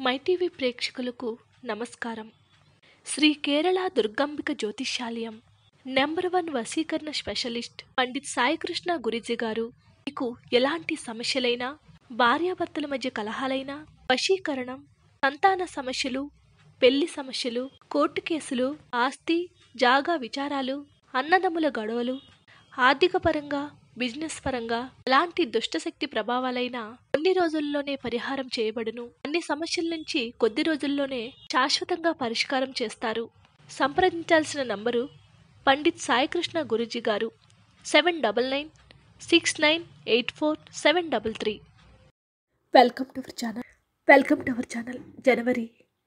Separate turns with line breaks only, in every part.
MyTV ప్రేక్షకులకు నమస్కారం. శ్రీ కేరళ దుర్గాంబిక జ్యోతిష్యాలయం నంబర్ 1 వశీకరణ స్పెషలిస్ట్ పండిత్ సాయికృష్ణ గురూజీ గారు మీకు ఎలాంటి సమస్యలైనా, భార్యాభర్తల మధ్య కలహాలైనా, వశీకరణం, సంతాన సమస్యలు, పెళ్లి సమస్యలు, కోర్టు కేసులు, ఆస్తి జాగా విచారాలు, అన్నదమ్ముల గొడవలు, ఆర్థిక పరంగా, బిజినెస్ పరంగా ఎలాంటి దుష్టశక్తి ప్రభావాలైనా కొన్ని రోజుల్లోనే పరిహారం చేయబడును. అన్ని సమస్యల నుంచి కొద్ది రోజుల్లోనే శాశ్వతంగా పరిష్కారం చేస్తారు. సంప్రదించాల్సిన నంబరు పండిత్ సాయికృష్ణ గురూజీ గారు 7996984733. Welcome to our channel. జనవరి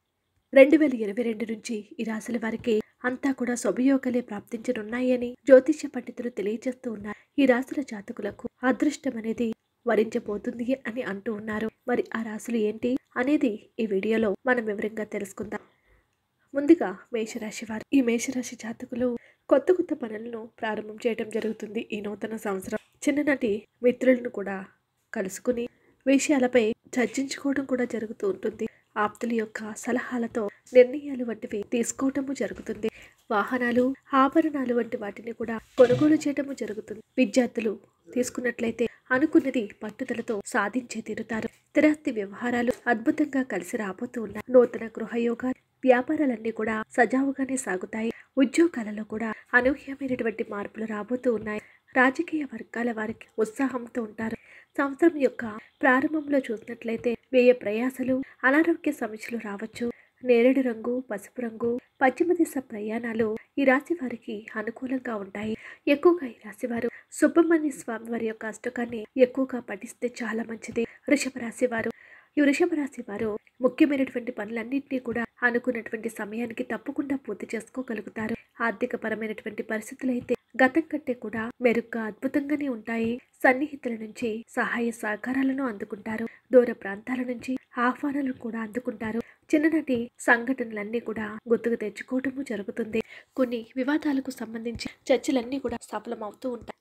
2022 నుంచి ఈ రాశుల వారికి అంతా కూడా శుభయోగాలే ప్రాప్తించనున్నాయని జ్యోతిష్య పండితులు తెలియజేస్తూ ఉన్నారు. ఈ రాశుల జాతకులకు అదృష్టం అనేది వరించబోతుంది అని అంటూ ఉన్నారు. మరి ఆ రాశులు ఏంటి అనేది ఈ వీడియోలో మనం వివరంగా తెలుసుకుందాం. ముందుగా మేషరాశి వారు. ఈ మేషరాశి జాతకులు కొత్త పనులను ప్రారంభం చేయడం జరుగుతుంది. ఈ నూతన సంవత్సరం చిన్ననాటి మిత్రులను కూడా కలుసుకుని విషయాలపై చర్చించుకోవడం కూడా జరుగుతూ ఉంటుంది. ఆప్తుల యొక్క సలహాలతో నిర్ణయాలు వంటివి తీసుకోవటము జరుగుతుంది. వాహనాలు, ఆభరణాలు వంటి వాటిని కూడా కొనుగోలు చేయటము జరుగుతుంది. విద్యార్థులు తీసుకున్నట్లయితే అనుకున్నది పట్టుదలతో సాధించే తీరుతారు. స్థిరాస్తి వ్యవహారాలు అద్భుతంగా కలిసి రాబోతూ ఉన్నాయి. నూతన గృహయోగాలు, వ్యాపారాలన్నీ కూడా సజావుగానే సాగుతాయి. ఉద్యోగాలలో కూడా అనూహ్యమైనటువంటి మార్పులు రాబోతూ ఉన్నాయి. రాజకీయ వర్గాల వారికి ఉత్సాహంతో ఉంటారు. సంవత్సరం యొక్క ప్రారంభంలో చూసినట్లయితే వ్యయ ప్రయాసలు, అనారోగ్య సమస్యలు రావచ్చు. నేరేడు రంగు, పసుపు రంగు, పశ్చిమ దిశ ప్రయాణాలు ఈ రాశి వారికి అనుకూలంగా ఉంటాయి. ఎక్కువగా ఈ రాశి వారు సుబ్రహ్మణ్య స్వామి వారి యొక్క అష్టకాన్ని ఎక్కువగా పఠిస్తే చాలా మంచిది. వృషభ రాశి వారు ముఖ్యమైనటువంటి పనులన్నింటినీ కూడా అనుకున్నటువంటి సమయానికి తప్పకుండా పూర్తి చేసుకోగలుగుతారు. ఆర్థిక పరమైనటువంటి పరిస్థితులు అయితే గతం కంటే కూడా మెరుగ్గా అద్భుతంగానే ఉంటాయి. సన్నిహితుల నుంచి సహాయ సహకారాలను అందుకుంటారు. దూర ప్రాంతాల నుంచి ఆహ్వానాలను కూడా అందుకుంటారు. చిన్ననాటి సంఘటనలన్నీ కూడా గుర్తుకు తెచ్చుకోవటము జరుగుతుంది. కొన్ని వివాదాలకు సంబంధించి చర్చలన్నీ కూడా సఫలమవుతూ ఉంటాయి.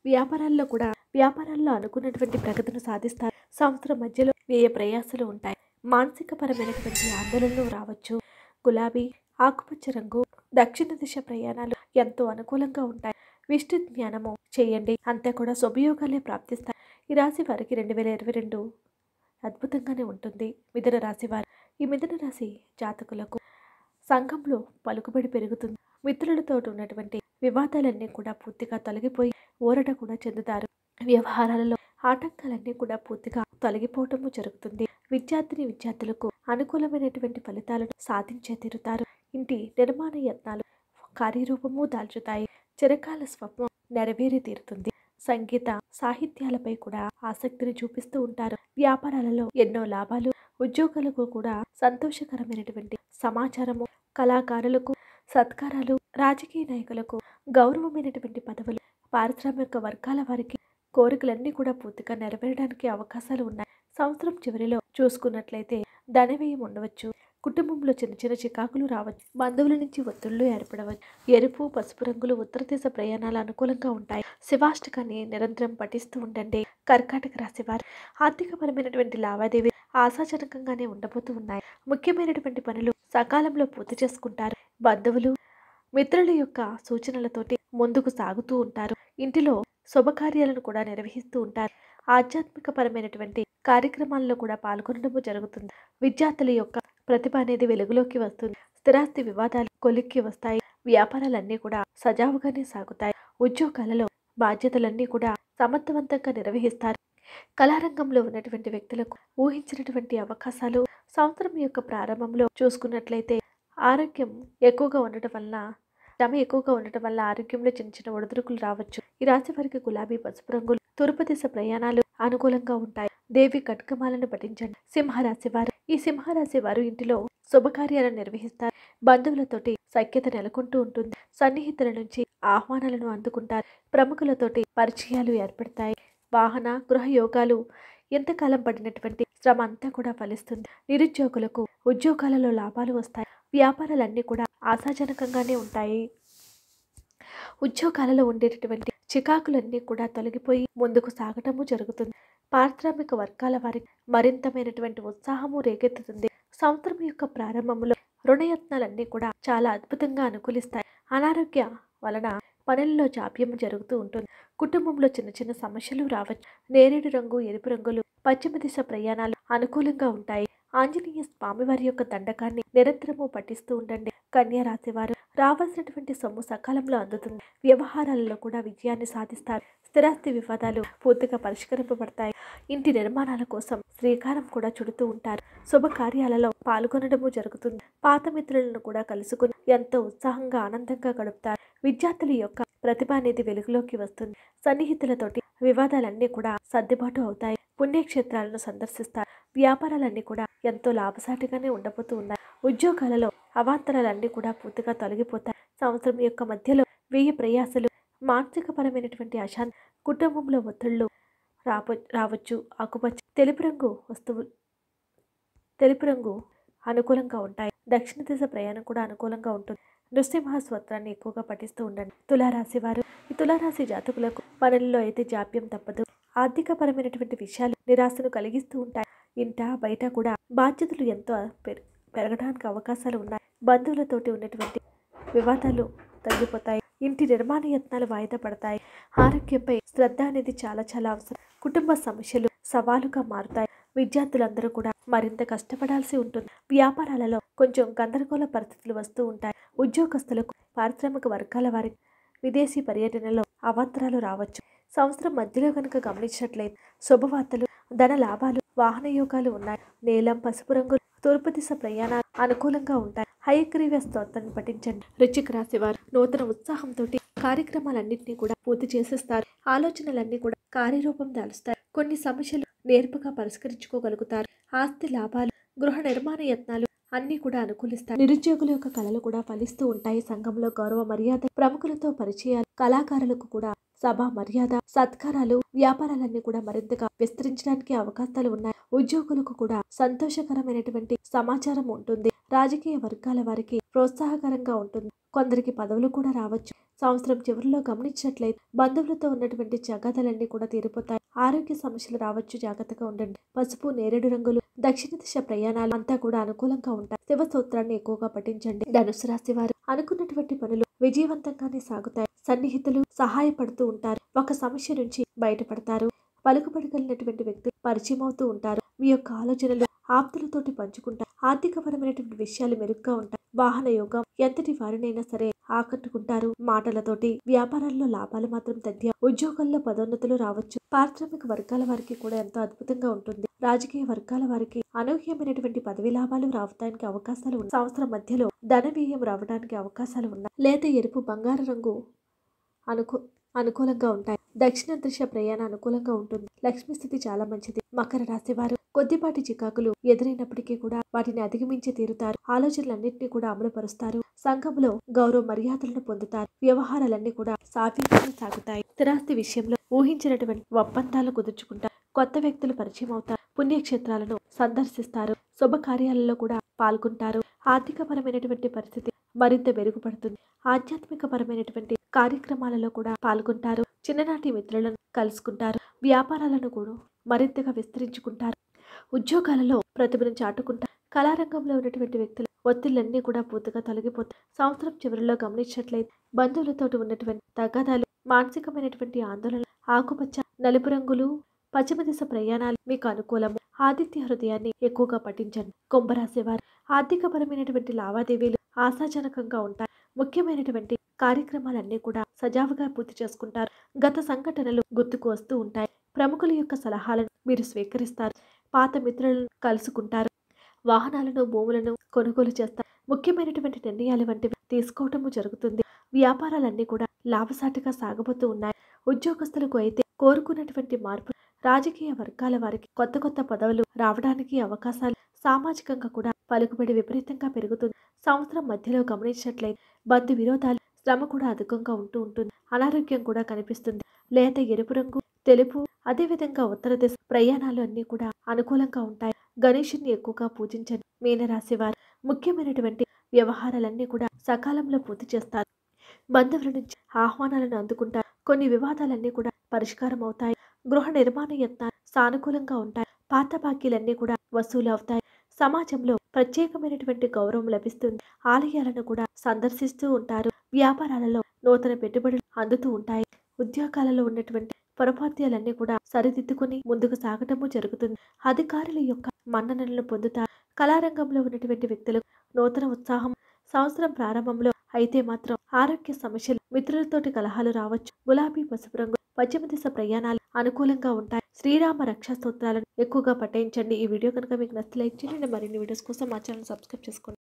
వ్యాపారాల్లో అనుకున్నటువంటి ప్రగతిని సాధిస్తారు. సంవత్సరం మధ్యలో వ్యయ ప్రయాసాలు ఉంటాయి. మానసిక పరమైనటువంటి ఆందోళనలు రావచ్చు. గులాబీ, ఆకుపచ్చ రంగు, దక్షిణ దిశ ప్రయాణాలు ఎంతో అనుకూలంగా ఉంటాయి. విష్ణు జ్ఞానము చేయండి, అంతా కూడా శుభయోగాలే ప్రాప్తిస్తాయి. ఈ రాశి వారికి 2022 అద్భుతంగానే ఉంటుంది. మిథున రాశి వారు. ఈ మిథున రాశి జాతకులకు సంఘంలో పలుకుబడి పెరుగుతుంది. మిత్రులతో ఉన్నటువంటి వివాదాలన్నీ కూడా పూర్తిగా తొలగిపోయి ఊరట కూడా చెందుతారు. వ్యవహారాలలో ఆటంకాలన్నీ కూడా పూర్తిగా తొలగిపోవటము జరుగుతుంది. విద్యార్థులకు అనుకూలమైనటువంటి ఫలితాలను సాధించే తీరుతారు. ఇంటి నిర్మాణ యత్నాలు కార్యరూపము దాల్చుతాయి. చిరకాల స్వప్నం నెరవేరి తీరుతుంది. సంగీత సాహిత్యాలపై కూడా ఆసక్తిని చూపిస్తూ ఉంటారు. వ్యాపారాలలో ఎన్నో లాభాలు, ఉద్యోగులకు కూడా సంతోషకరమైనటువంటి సమాచారము, కళాకారులకు సత్కారాలు, రాజకీయ నాయకులకు గౌరవమైనటువంటి పదవులు, పారిశ్రామిక వర్గాల వారికి కోరికలన్నీ కూడా పూర్తిగా నెరవేరడానికి అవకాశాలు ఉన్నాయి. సంవత్సరం చివరిలో చూసుకున్నట్లయితే ధనవ్యయం ఉండవచ్చు. కుటుంబంలో చిన్న చికాకులు రావచ్చు. బంధువుల నుంచి ఒత్తిళ్లు ఏర్పడవచ్చు. ఎరుపు, పసుపు రంగులు ఉత్తర దిశ ప్రయాణాలు అనుకూలంగా ఉంటాయి. శివాష్టకాన్ని నిరంతరం పఠిస్తూ ఉండండి. కర్కాటక రాశి వారు. ఆర్థికపరమైనటువంటి లావాదేవీలు ఆశాజనకంగానే ఉండబోతూ ఉన్నాయి. ముఖ్యమైనటువంటి పనులు సకాలంలో పూర్తి చేసుకుంటారు. బంధువులు, మిత్రుల యొక్క సూచనలతోటి ముందుకు సాగుతూ ఉంటారు. ఇంటిలో శుభకార్యాలను కూడా నిర్వహిస్తూ ఉంటారు. ఆధ్యాత్మిక పరమైనటువంటి కార్యక్రమాల్లో కూడా పాల్గొనడం జరుగుతుంది. విద్యార్థుల యొక్క ప్రతిభ అనేది వెలుగులోకి వస్తుంది. స్థిరాస్తి వివాదాలు కొలిక్కి వస్తాయి. వ్యాపారాలన్నీ కూడా సజావుగానే సాగుతాయి. ఉద్యోగాలలో బాధ్యతలన్నీ కూడా సమర్థవంతంగా నిర్వహిస్తారు. కళారంగంలో ఉన్నటువంటి వ్యక్తులకు ఊహించినటువంటి అవకాశాలు సంవత్సరం యొక్క ప్రారంభంలో చూసుకున్నట్లయితే ఆరోగ్యం ఎక్కువగా ఉండటం వల్ల ఆరోగ్యంలో చిన్న ఒడిదుడుకులు రావచ్చు. ఈ రాశి వారికి గులాబీ, పసుపు రంగులు, తూర్పు దిశ ప్రయాణాలు అనుకూలంగా ఉంటాయి. దేవి కట్కమాలను పఠించండి. సింహరాశి వారు. ఈ సింహరాశి వారు ఇంటిలో శుభకార్యాలను నిర్వహిస్తారు. బంధువులతోటి సఖ్యత నెలకొంటూ ఉంటుంది. సన్నిహితుల నుంచి ఆహ్వానాలను అందుకుంటారు. ప్రముఖులతోటి పరిచయాలు ఏర్పడతాయి. వాహన, గృహ యోగాలు ఎంతకాలం పడినటువంటి శ్రమ అంతా కూడా ఫలిస్తుంది. నిరుద్యోగులకు ఉద్యోగాలలో లాభాలు వస్తాయి. వ్యాపారాలన్నీ కూడా ఆశాజనకంగానే ఉంటాయి. ఉద్యోగాలలో ఉండేటటువంటి చికాకులన్నీ కూడా తొలగిపోయి ముందుకు సాగటము జరుగుతుంది. పారిశ్రామిక వర్గాల వారికి మరింతమైనటువంటి ఉత్సాహము రేకెత్తుతుంది. సంవత్సరం యొక్క ప్రారంభంలో రుణయత్నాలన్నీ కూడా చాలా అద్భుతంగా అనుకూలిస్తాయి. అనారోగ్య వలన పనుల్లో జాప్యం జరుగుతూ ఉంటుంది. కుటుంబంలో చిన్న చిన్న సమస్యలు రావచ్చు. నేరేడు రంగు, ఎరుపు రంగులు, పశ్చిమ దిశ ప్రయాణాలు అనుకూలంగా ఉంటాయి. ఆంజనేయ స్వామివారి యొక్క దండకాన్ని నిరంతరము పఠిస్తూ ఉండండి. కన్యా రాశి వారు రావాల్సినటువంటి సొమ్ము సకాలంలో అందుతుంది. వ్యవహారాలలో కూడా విజయాన్ని సాధిస్తారు. స్థిరాస్తి వివాదాలు పూర్తిగా పరిష్కరింపబడతాయి. ఇంటి నిర్మాణాల కోసం శ్రీకారం కూడా చుడుతూ ఉంటారు. శుభకార్యాలలో పాల్గొనడము జరుగుతుంది. పాత మిత్రులను కూడా కలుసుకుని ఎంతో ఉత్సాహంగా ఆనందంగా గడుపుతారు. విద్యార్థుల యొక్క ప్రతిభ అనేది వెలుగులోకి వస్తుంది. సన్నిహితులతోటి వివాదాలన్నీ కూడా సర్దుబాటు అవుతాయి. పుణ్యక్షేత్రాలను సందర్శిస్తారు. వ్యాపారాలన్నీ కూడా ఎంతో లాభసాటిగానే ఉండబోతూ ఉన్నాయి. ఉద్యోగాలలో అవాంతరాలన్నీ కూడా పూర్తిగా తొలగిపోతాయి. సంవత్సరం యొక్క మధ్యలో వ్యయ ప్రయాసలు, మానసిక పరమైనటువంటి అశాంతి, కుటుంబంలో ఒత్తిళ్లు రావచ్చు. ఆకుపచ్చ, తెలుపు రంగు అనుకూలంగా ఉంటాయి. దక్షిణ దిశ ప్రయాణం కూడా అనుకూలంగా ఉంటుంది. నృసింహ స్తోత్రాన్ని ఎక్కువగా పఠిస్తూ ఉండండి. తులారాశి వారు, ఈ తులారాశి జాతకులకు పనుల్లో అయితే జాప్యం తప్పదు. ఆర్థిక పరమైనటువంటి విషయాలు నిరాశను కలిగిస్తూ ఉంటాయి. ఇంట బయట కూడా బాధ్యతలు ఎంతో పెరగడానికి అవకాశాలు ఉన్నాయి. బంధువులతోటి ఉన్నటువంటి వివాదాలు తగ్గిపోతాయి. ఇంటి నిర్మాణ యత్నాలు వాయిదా పడతాయి. ఆరోగ్యంపై శ్రద్ధ అనేది చాలా చాలా అవసరం. కుటుంబ సమస్యలు సవాలుగా మారుతాయి. విద్యార్థులందరూ కూడా మరింత కష్టపడాల్సి ఉంటుంది. వ్యాపారాలలో కొంచెం గందరగోళ పరిస్థితులు వస్తూ ఉంటాయి. ఉద్యోగస్తులకు, పారిశ్రామిక వర్గాల వారికి విదేశీ పర్యటనలో అవాంతరాలు రావచ్చు. సంవత్సరం మధ్యలో కనుక గమనించినట్లయితే శుభవార్తలు, ధన లాభాలు, వాహన యోగాలు ఉన్నాయి. నీలం, పసుపు రంగు, తూర్పు దిశ ప్రయాణాలు అనుకూలంగా ఉంటాయి. హయగ్రీవ స్తోత్రాన్ని పఠించండి. వృశ్చిక రాశి వారు నూతన ఉత్సాహంతో కార్యక్రమాలన్నింటినీ కూడా పూర్తి చేసేస్తారు. ఆలోచనలన్నీ కూడా కార్యరూపం దాలుస్తాయి. కొన్ని సమస్యలు నేర్పుగా పరిష్కరించుకోగలుగుతారు. ఆస్తి లాభాలు, గృహ నిర్మాణ యత్నాలు అన్నీ కూడా అనుకూలిస్తాయి. నిరుద్యోగుల యొక్క కళలు కూడా ఫలిస్తూ ఉంటాయి. సంఘంలో గౌరవ మర్యాద, ప్రముఖులతో పరిచయాలు, కళాకారులకు కూడా సభ మర్యాద, సత్కారాలు, వ్యాపారాలన్నీ కూడా మరింతగా విస్తరించడానికి అవకాశాలు ఉన్నాయి. ఉద్యోగులకు కూడా సంతోషకరమైనటువంటి సమాచారం ఉంటుంది. రాజకీయ వర్గాల వారికి ప్రోత్సాహకరంగా ఉంటుంది. కొందరికి పదవులు కూడా రావచ్చు. సంవత్సరం చివరిలో గమనించినట్లయితే బంధువులతో ఉన్నటువంటి జగాదాలన్నీ కూడా తీరిపోతాయి. ఆరోగ్య సమస్యలు రావచ్చు. జాగ్రత్తగా ఉండండి. పసుపు, నేరేడు రంగులు, దక్షిణ దిశ ప్రయాణాలు అంతా కూడా అనుకూలంగా ఉంటాయి. శివ స్తోత్రాన్ని ఎక్కువగా పఠించండి. ధనుసు రాశి వారు అనుకున్నటువంటి పనులు విజయవంతంగానే సాగుతాయి. సన్నిహితులు సహాయపడుతూ ఉంటారు. ఒక సమస్య నుంచి బయటపడతారు. పలుకుబడగలిగినటువంటి వ్యక్తులు పరిచయం అవుతూ ఉంటారు. మీ యొక్క ఆలోచనలు ఆప్తులతోటి పంచుకుంటారు. ఆర్థికపరమైనటువంటి విషయాలు మెరుగ్గా ఉంటాయి. వాహన యోగం ఎంతటి వారినైనా సరే ఆకట్టుకుంటారు. మాటలతోటి వ్యాపారాల్లో లాభాలు మాత్రం తగ్గాయి. ఉద్యోగాల్లో పదోన్నతులు రావచ్చు. పారిశ్రామిక వర్గాల వారికి కూడా ఎంతో అద్భుతంగా ఉంటుంది. రాజకీయ వర్గాల వారికి అనూహ్యమైనటువంటి పదవి లాభాలు రావడానికి అవకాశాలు ఉన్నాయి. సంవత్సరం మధ్యలో ధన వ్యయం రావడానికి అవకాశాలు ఉన్నాయి. లేత ఎరుపు, బంగారు రంగు అనుకూలంగా ఉంటాయి. దక్షిణ దిశ ప్రయాణం అనుకూలంగా ఉంటుంది. లక్ష్మీ స్థితి చాలా మంచిది. మకర రాశి వారు కొద్దిపాటి చికాకులు ఎదురైనప్పటికీ కూడా వాటిని అధిగమించి తీరుతారు. ఆలోచనలన్నింటినీ కూడా అమలుపరుస్తారు. సంఘంలో గౌరవ మర్యాదలను పొందుతారు. వ్యవహారాలన్నీ కూడా సాఫీగానే సాగుతాయి. స్థిరాస్తి విషయంలో ఊహించినటువంటి ఒప్పందాలు కుదుర్చుకుంటారు. కొత్త వ్యక్తులు పరిచయం అవుతారు. పుణ్యక్షేత్రాలను సందర్శిస్తారు. శుభకార్యాలలో కూడా పాల్గొంటారు. ఆర్థికపరమైనటువంటి పరిస్థితి మరింత మెరుగుపడుతుంది. ఆధ్యాత్మిక పరమైనటువంటి కార్యక్రమాలలో కూడా పాల్గొంటారు. చిన్ననాటి మిత్రులను కలుసుకుంటారు. వ్యాపారాలను కూడా మరింతగా విస్తరించుకుంటారు. ఉద్యోగాలలో ప్రతిభను చాటుకుంటారు. కళారంగంలో ఉన్నటువంటి వ్యక్తులు ఒత్తిళ్లన్నీ కూడా పూర్తిగా తొలగిపోతాయి. సంవత్సరం చివరిలో గమనించినట్లయితే బంధువులతో ఉన్నటువంటి తగాదాలు, మానసికమైనటువంటి ఆందోళన, ఆకుపచ్చ, నలుపు రంగులు, పశ్చిమ దిశ ప్రయాణాలు మీకు అనుకూలము. ఆదిత్య హృదయాన్ని ఎక్కువగా పఠించండి. కుంభరాశి వారు ఆర్థికపరమైనటువంటి లావాదేవీలు ఆశాజనకంగా ఉంటాయి. ముఖ్యమైనటువంటి కార్యక్రమాలన్నీ కూడా సజావుగా పూర్తి చేసుకుంటారు. గత సంఘటనలు గుర్తుకు వస్తూ ఉంటాయి. ప్రముఖుల యొక్క సలహాలను మీరు స్వీకరిస్తారు. పాత మిత్రులను కలుసుకుంటారు. వాహనాలను, భూములను కొనుగోలు చేస్తారు. ముఖ్యమైనటువంటి నిర్ణయాలు వంటివి తీసుకోవటము జరుగుతుంది. వ్యాపారాలన్నీ కూడా లాభసాటిగా సాగబోతూ ఉన్నాయి. ఉద్యోగస్తులకు అయితే కోరుకున్నటువంటి మార్పు, రాజకీయ వర్గాల వారికి కొత్త కొత్త పదవులు రావడానికి అవకాశాలు, సామాజికంగా కూడా పలుకుబడి విపరీతంగా పెరుగుతుంది. సంవత్సరం మధ్యలో గమనించినట్లయితే బంధు విరోధాలు, శ్రమ కూడా అధికంగా ఉంటుంది. అనారోగ్యం కూడా కనిపిస్తుంది. లేత ఎరుపు రంగు, తెలుపు, అదేవిధంగా ఉత్తర దిశ ప్రయాణాలు అన్నీ కూడా అనుకూలంగా ఉంటాయి. గణేశుని ఎక్కువగా పూజించండి. మీనరాశి వారు ముఖ్యమైనటువంటి వ్యవహారాలన్నీ కూడా సకాలంలో పూర్తి చేస్తారు. బంధువుల నుంచి ఆహ్వానాలను అందుకుంటారు. కొన్ని వివాదాలన్నీ కూడా పరిష్కారం అవుతాయి. గృహ నిర్మాణ యత్నాలు సానుకూలంగా ఉంటాయి. పాత బాకీలన్నీ కూడా వసూలు అవుతాయి. సమాజంలో ప్రత్యేకమైనటువంటి గౌరవం లభిస్తుంది. ఆలయాలను కూడా సందర్శిస్తూ ఉంటారు. వ్యాపారాలలో నూతన పెట్టుబడులు అందుతూ ఉంటాయి. ఉద్యోగాలలో ఉన్నటువంటి పొరపాత్యాలన్నీ కూడా సరిదిద్దుకుని ముందుకు సాగటము జరుగుతుంది. అధికారుల యొక్క మన్ననలను పొందుతారు. కళారంగంలో ఉన్నటువంటి వ్యక్తులు నూతన ఉత్సాహం సంవత్సరం ప్రారంభంలో అయితే మాత్రం ఆరోగ్య సమస్యలు, మిత్రులతోటి కలహాలు రావచ్చు. గులాబీ పసుపు రంగు పశ్చిమ దిశ ప్రయాణాలు అనుకూలంగా ఉంటాయి. శ్రీరామ రక్షా స్తోత్రాలను ఎక్కువగా పఠించండి. ఈ వీడియో కనుక మీకు నచ్చితే లైక్ చేయండి. మరిన్ని వీడియోస్ కోసం మా ఛానల్ సబ్స్క్రైబ్ చేసుకోండి.